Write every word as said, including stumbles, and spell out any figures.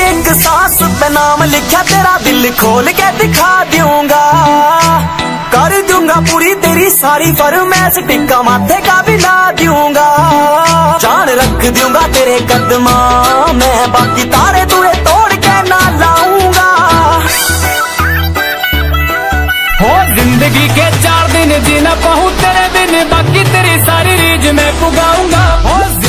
एक सांस पे नाम लिखा तेरा दिल खोल के दिखा दूंगा। कर दूंगा पूरी तेरी सारी फरमाइश, टिक्का माथे का भी ला दूंगा। जान रख दूंगा तेरे कदमा मैं, बाकी तारे तुरे तोड़ के ना लाऊंगा। हो जिंदगी के चार दिन जीना पाऊं तेरे बिन, बाकी तेरी सारी रीझ मैं पुगाऊंगा। हो